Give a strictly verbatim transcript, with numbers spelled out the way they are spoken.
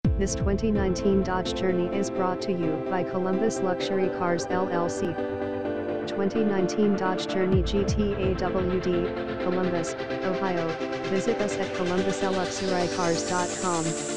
This twenty nineteen Dodge Journey is brought to you by Columbus Luxury Cars L L C. twenty nineteen Dodge Journey G T A W D, Columbus, Ohio. Visit us at columbus luxury cars dot com.